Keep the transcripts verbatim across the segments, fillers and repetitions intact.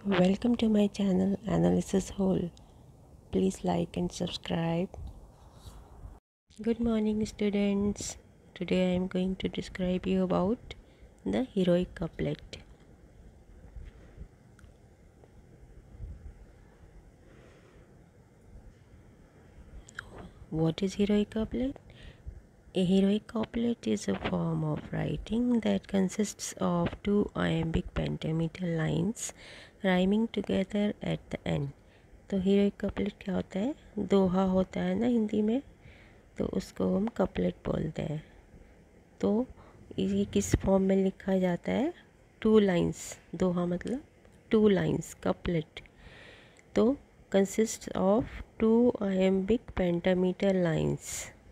Welcome to my channel Analysis Whole. Please like and subscribe. Good morning students. Today I am going to describe you about the heroic couplet. What is heroic couplet? A heroic couplet is a form of writing that consists of two iambic pentameter lines rhyming together at the end. तो heroic couplet क्या होता है? दोहा होता है ना हिंदी में, तो उसको हम कपलेट बोलते हैं। तो ये किस फॉर्म में लिखा जाता है? To lines. दोहा मतलब टू लाइंस, कपलेट। तो consist of two iambic pentameter lines.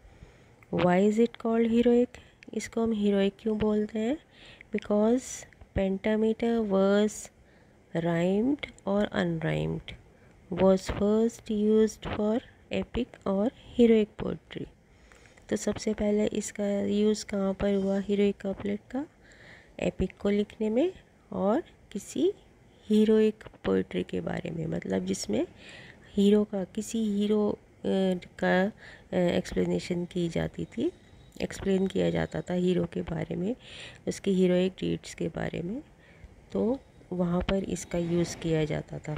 Why is it called heroic? इसको हम हीरोइक क्यों बोलते हैं? बिकॉज पेंटामीटर वर्स राइम्ड और unrhymed was first used for epic और heroic poetry। तो सबसे पहले इसका यूज़ कहाँ पर हुआ हीरोइक कपलेट का? एपिक को लिखने में और किसी हीरोइक पोइट्री के बारे में, मतलब जिसमें हीरो का किसी हीरो का एक्सप्लेनेशन की जाती थी, एक्सप्लेन किया जाता था हीरो के बारे में, उसके हीरोइक डीड्स के बारे में। तो वहाँ पर इसका यूज़ किया जाता था।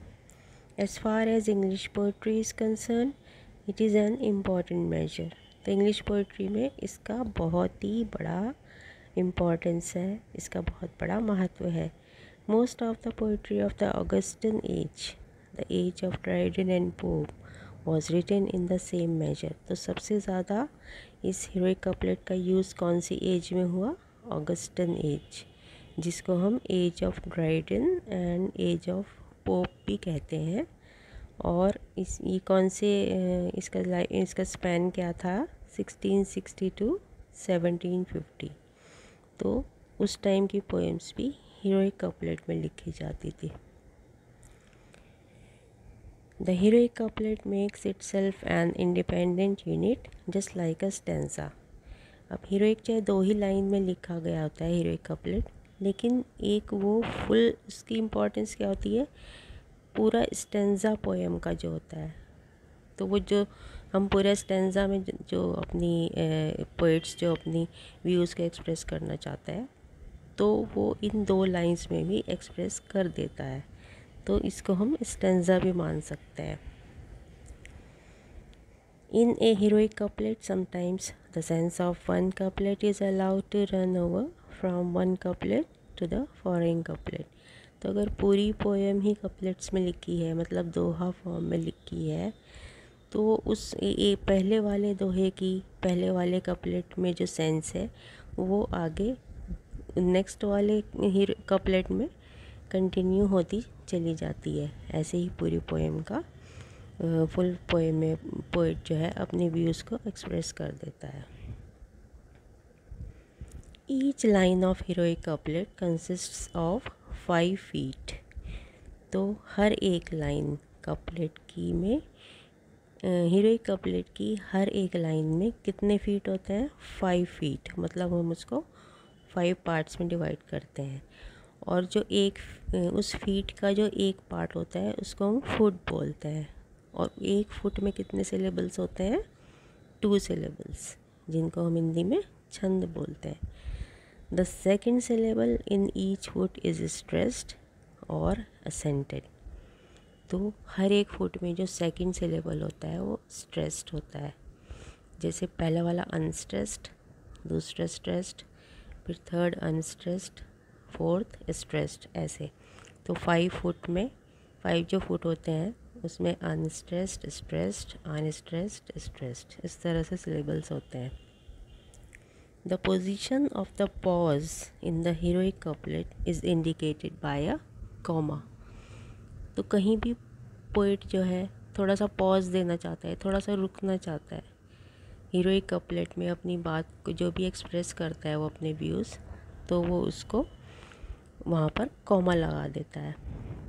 As far as English poetry is concerned, it is an important measure। तो इंग्लिश पोइट्री में इसका बहुत ही बड़ा इम्पोर्टेंस है, इसका बहुत बड़ा महत्व है। Most of the poetry of the Augustan age, the age of Dryden and Pope, was written in the same measure. तो सबसे ज़्यादा इस हीरोइक कपलेट का यूज़ कौन सी एज में हुआ? ऑगस्टन एज, जिसको हम age of Dryden and age of Pope भी कहते हैं। और इस ये कौन से इसका इसका स्पैन क्या था? Sixteen sixty to seventeen fifty. तो उस टाइम की पोएम्स भी हीरोइक कपलेट में लिखी जाती थी। The heroic couplet makes itself an independent unit just like a stanza. अब हीरोइक चाहे दो ही लाइन में लिखा गया होता है हीरोइक कपलेट, लेकिन एक वो फुल, उसकी इम्पोर्टेंस क्या होती है? पूरा स्टेंजा पोएम का जो होता है, तो वो जो हम पूरा स्टेंजा में जो अपनी पोइट्स जो अपनी व्यूज़ को एक्सप्रेस करना चाहता है, तो वो इन दो लाइंस में भी एक्सप्रेस कर देता है। तो इसको हम स्टेंजा भी मान सकते हैं। In a heroic couplet sometimes the sense of one couplet is allowed to run over from one couplet to the following couplet. तो अगर पूरी पोएम ही कपलेट्स में लिखी है, मतलब दोहा फॉर्म में लिखी है, तो उस ए, ए, पहले वाले दोहे की, पहले वाले कपलेट में जो सेंस है वो आगे नेक्स्ट वाले ही कपलेट में कंटिन्यू होती चली जाती है। ऐसे ही पूरी पोएम का फुल पोएम में पोइट जो है अपने व्यूज़ को एक्सप्रेस कर देता है। Each line of heroic couplet consists of five feet. तो हर एक लाइन कपलेट की में, हीरोइक कपलेट की हर एक लाइन में कितने फीट होते हैं? Five feet. मतलब हम उसको फाइव पार्ट्स में डिवाइड करते हैं, और जो एक उस फीट का जो एक पार्ट होता है उसको हम फुट बोलते हैं। और एक फुट में कितने सिलेबल्स होते हैं? टू सिलेबल्स, जिनको हम हिंदी में छंद बोलते हैं। The second syllable in each foot is stressed और असेंटेड। तो हर एक फुट में जो सेकंड सिलेबल होता है वो स्ट्रेस्ड होता है। जैसे पहला वाला अनस्ट्रेस्ड, दूसरा स्ट्रेस्ड, फिर थर्ड अनस्ट्रेस्ड, फोर्थ स्ट्रेस्ड, ऐसे। तो फाइव फुट में, फाइव जो फुट होते हैं उसमें अनस्ट्रेस्ड, स्ट्रेस्ड, अनस्ट्रेस्ड, स्ट्रेस्ड, इस तरह से सिलेबल्स होते हैं। The position of the pause in the heroic couplet is indicated by a comma। तो कहीं भी पोइट जो है थोड़ा सा पॉज देना चाहता है, थोड़ा सा रुकना चाहता है हीरोइक कपलेट में, अपनी बात को जो भी एक्सप्रेस करता है वो अपने व्यूज़, तो वो उसको वहाँ पर कॉमा लगा देता है।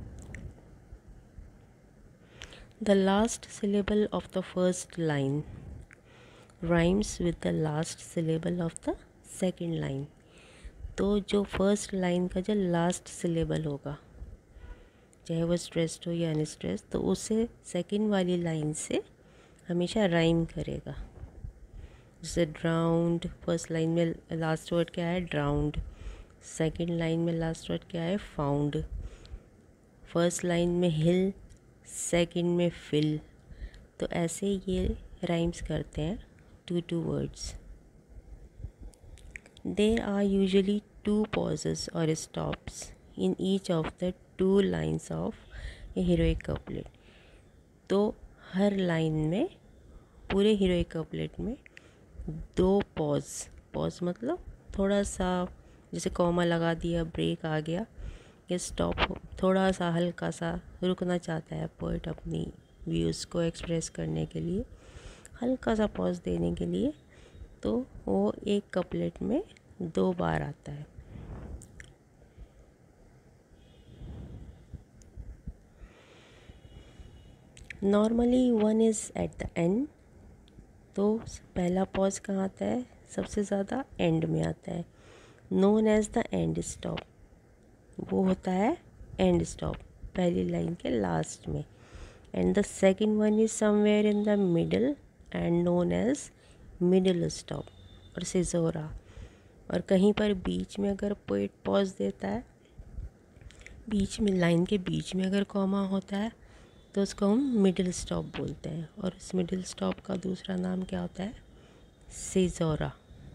The last syllable of the first line rhymes with the last syllable of the second line. तो जो फर्स्ट लाइन का जो लास्ट सिलेबल होगा, चाहे वो स्ट्रेस्ड हो या अनस्ट्रेस्ड, तो उसे सेकंड वाली लाइन से हमेशा राइम करेगा। जैसे ड्राउंड, फर्स्ट लाइन में लास्ट वर्ड क्या है? ड्राउंड। सेकंड लाइन में लास्ट वर्ड क्या है? फाउंड। फर्स्ट लाइन में हिल, सेकंड में फिल। तो ऐसे ये राइम्स करते हैं two two words. There are usually two pauses or stops in each of the two lines of a heroic couplet. तो हर लाइन में, पूरे हीरोइक कपलेट में दो पॉज, पॉज मतलब थोड़ा सा, जैसे कॉमा लगा दिया, ब्रेक आ गया, या स्टॉप, थोड़ा सा हल्का सा रुकना चाहता है पोइट अपनी व्यूज़ को एक्सप्रेस करने के लिए, हल्का सा पॉज देने के लिए, तो वो एक कपलेट में दो बार आता है। Normally one is at the end. तो पहला पॉज कहाँ आता है? सबसे ज़्यादा एंड में आता है, known as the end stop. वो होता है एंड स्टॉप, पहली लाइन के लास्ट में। And the second one is somewhere in the middle and known as middle stop और सिजोरा। और कहीं पर बीच में अगर पोइट पॉज देता है, बीच में लाइन के बीच में अगर कॉमा होता है, तो उसको हम मिडिल स्टॉप बोलते हैं। और इस मिडिल स्टॉप का दूसरा नाम क्या होता है? सिजोरा।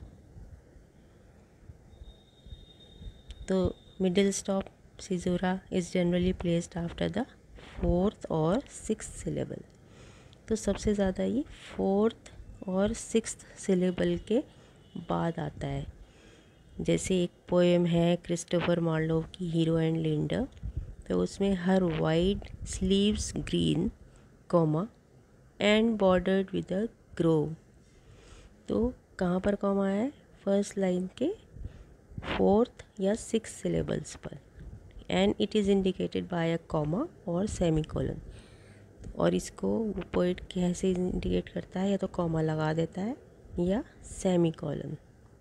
तो middle stop caesura is generally placed after the fourth और सिक्स्थ सिलेबल। तो सबसे ज़्यादा ये फोर्थ और सिक्स्थ सिलेबल के बाद आता है। जैसे एक पोएम है क्रिस्टोफर मार्लोव की हीरो एंड लिंडा, तो उसमें her wide sleeves green comma and bordered with a grove. तो कहाँ पर कॉमा है? फर्स्ट लाइन के फोर्थ या सिक्स सिलेबल्स पर, and it is indicated by a comma और सेमी कोलन। और इसको वो पोइट कैसे इंडिकेट करता है? या तो कॉमा लगा देता है या semicolon.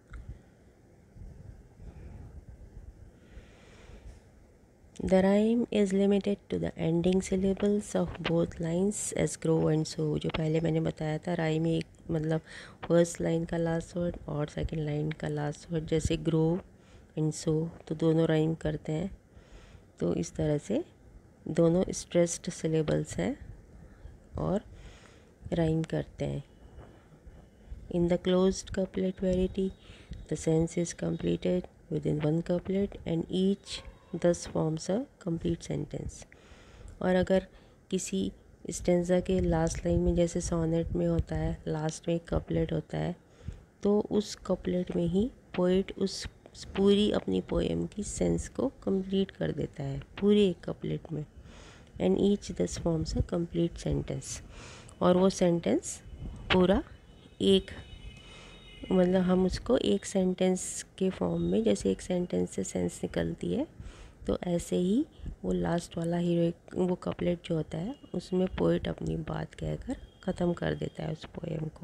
The rhyme is limited to the ending syllables of both lines as grow and so। जो पहले मैंने बताया था, राइम एक मतलब फर्स्ट लाइन का लास्ट वर्ड और सेकंड लाइन का लास्ट वर्ड, जैसे ग्रो एंड सो, तो दोनों राइम करते हैं। तो इस तरह से दोनों स्ट्रेस्ड सिलेबल्स हैं और राइम करते हैं। In the closed couplet variety, the sense is completed within one couplet and each thus forms a complete sentence। और अगर किसी स्टेंजा के लास्ट लाइन में, जैसे सोनेट में होता है, लास्ट में एक कपलेट होता है, तो उस कपलेट में ही पोइट उस पूरी अपनी पोएम की सेंस को कंप्लीट कर देता है, पूरे एक कपलेट में। And each thus forms a complete sentence. और वो सेंटेंस पूरा एक, मतलब हम उसको एक सेंटेंस के फॉर्म में, जैसे एक सेंटेंस से सेंस निकलती है, तो ऐसे ही वो लास्ट वाला हीरोइक वो कपलेट जो होता है, उसमें पोइट अपनी बात कहकर ख़त्म कर देता है उस पोएम को।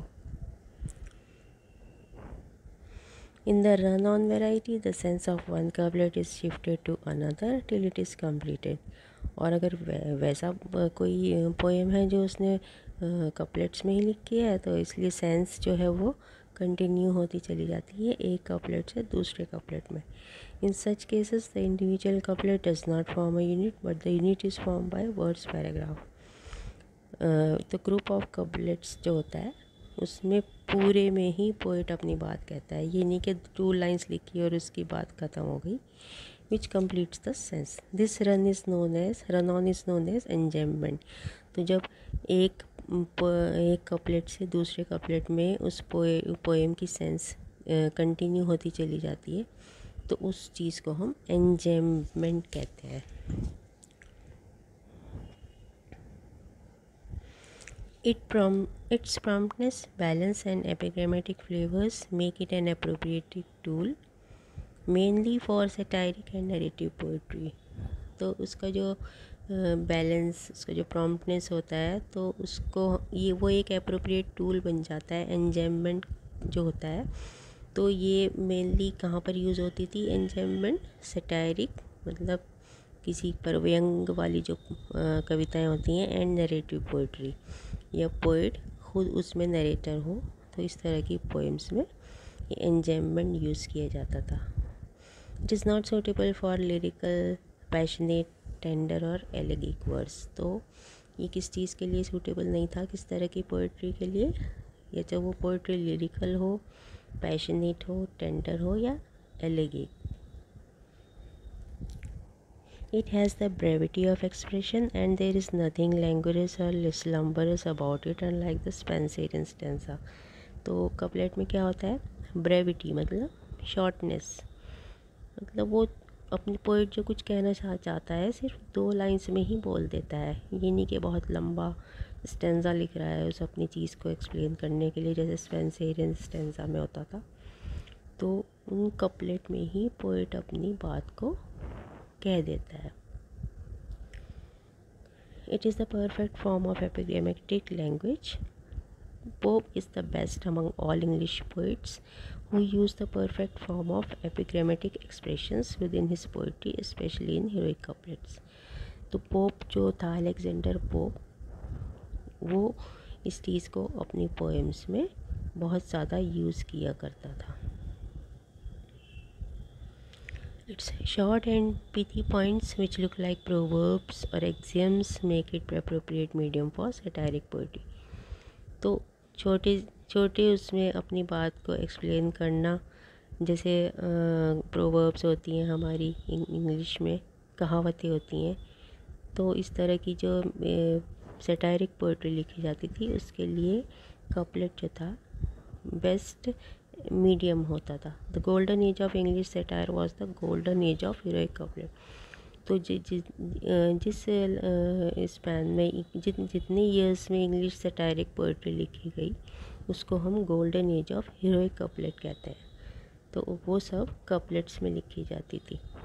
In the run on variety the sense of one couplet is shifted to another till it is completed. और अगर वैसा कोई पोएम है जो उसने कपलेट्स में ही लिखी है, तो इसलिए सेंस जो है वो कंटिन्यू होती चली जाती है एक कपलेट से दूसरे कपलेट में। In such cases the individual couplet does not form a unit but the unit is form by words paragraph. तो ग्रुप ऑफ कपलेट्स जो होता है, उसमें पूरे में ही पोइट अपनी बात कहता है। ये नहीं कि टू लाइंस लिखी और उसकी बात ख़त्म हो गई। Which completes the sense. This run is known as run on is known as enjambment. तो जब एक एक कपलेट से दूसरे कपलेट में उस पोए पोएम की सेंस कंटिन्यू होती चली जाती है, तो उस चीज़ को हम एंजेम्बमेंट कहते हैं। It prom its promptness, balance and epigrammatic flavors make it an appropriate tool mainly for satiric and narrative poetry। तो उसका जो बैलेंस uh, उसका जो प्रॉम्प्टनेस होता है, तो उसको ये वो एक अप्रोप्रिएट टूल बन जाता है। एंजेम्बमेंट जो होता है, तो ये मेनली कहाँ पर यूज़ होती थी एंजेम्बमेंट? सटायरिक, मतलब किसी पर व्यंग वाली जो कविताएं होती हैं, एंड नरेटिव पोइट्री, या पोइट खुद उसमें नरेटर हो, तो इस तरह की पोएम्स में एंजेममेंट यूज़ किया जाता था। It is not suitable for lyrical, passionate, tender और एलेगिक वर्ड्स। तो ये किस चीज़ के लिए सूटेबल नहीं था, किस तरह की पोइट्री के लिए, या चाहे वो पोइट्री लिरिकल हो, पैशनेट हो, टेंडर हो या elegiac. It has the brevity of expression and there is nothing languorous or slumberous about it, unlike the Spenserian stanza। तो कपलेट में क्या होता है, ब्रेविटी मतलब शॉर्टनेस, मतलब वो अपनी पोइट जो कुछ कहना चाह चाहता है सिर्फ दो लाइंस में ही बोल देता है, ये नहीं कि बहुत लंबा स्टेंजा लिख रहा है उस अपनी चीज़ को एक्सप्लेन करने के लिए, जैसे स्पेंसेरियन स्टेंजा में होता था। तो उन कपलेट में ही पोइट अपनी बात को कह देता है। It is the perfect form of epigrammatic language. Pope is the best among all English poets who use the perfect form of epigrammatic expressions within his poetry, especially in heroic couplets। तो Pope जो था, Alexander pope, वो इस चीज़ को अपनी poems में बहुत ज़्यादा यूज़ किया करता था। Its short and pithy points, which look like proverbs or axioms, make it appropriate medium for satiric poetry। तो छोटे छोटे उसमें अपनी बात को एक्सप्लेन करना, जैसे प्रोवर्ब्स होती हैं हमारी इंग्लिश में, कहावतें होती हैं, तो इस तरह की जो सटायरिक पोइट्री लिखी जाती थी उसके लिए कपलेट जो था बेस्ट मीडियम होता था। The golden age of English satire was the golden age of heroic couplet. तो जि, जि, जिस स्पैन में जित जितने ईयर्स में इंग्लिश सटायरिक पोइट्री लिखी गई उसको हम golden age of heroic couplet कहते हैं। तो वो सब कपलेट्स में लिखी जाती थी।